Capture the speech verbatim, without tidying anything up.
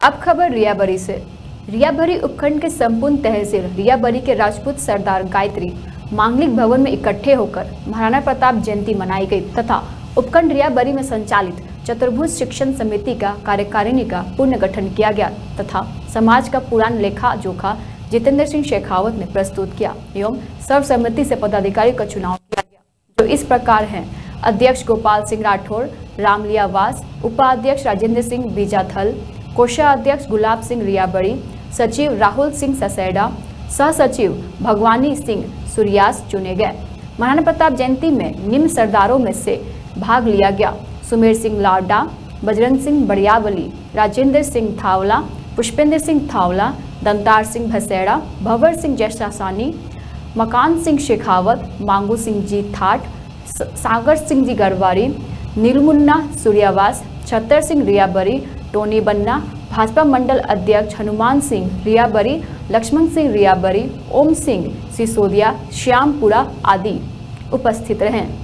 अब खबर रियाबरी से। रियाबरी उपखंड के संपूर्ण तहसील रियाबरी के राजपूत सरदार गायत्री मांगलिक भवन में इकट्ठे होकर महाराणा प्रताप जयंती मनाई गई तथा उपखंड रियाबरी में संचालित चतुर्भुज शिक्षण समिति का कार्यकारिणी का पुनर्गठन किया गया तथा समाज का पुरान लेखा जोखा जितेंद्र सिंह शेखावत ने प्रस्तुत किया एवं सर्वसम्मति से पदाधिकारी का चुनाव किया गया, जो इस प्रकार हैं। अध्यक्ष गोपाल सिंह राठौर, रामलिया वास, उपाध्यक्ष राजेंद्र सिंह बीजाथल, कोषाध्यक्ष गुलाब सिंह रियाबरी, सचिव राहुल सिंह ससेड़ा, सह सचिव भगवानी सिंह सूर्यास चुने गए। महाराणा प्रताप जयंती में निम्न सरदारों में से भाग लिया गया। सुमेर सिंह लाडा, बजरंग सिंह बड़ियावली, राजेंद्र सिंह थावला, पुष्पेंद्र सिंह थावला, दंतार सिंह भसेड़ा, भंवर सिंह जैसासानी, मकान सिंह शेखावत, मांगू सिंह जी थाट, सागर सिंह जी गरवारी, नीलमुन्ना सूर्यावास, छत्तर सिंह रियाबरी, टोनी बन्ना, भाजपा मंडल अध्यक्ष हनुमान सिंह रियाबरी, लक्ष्मण सिंह रियाबरी, ओम सिंह सिसोदिया, श्यामपुरा आदि उपस्थित रहे।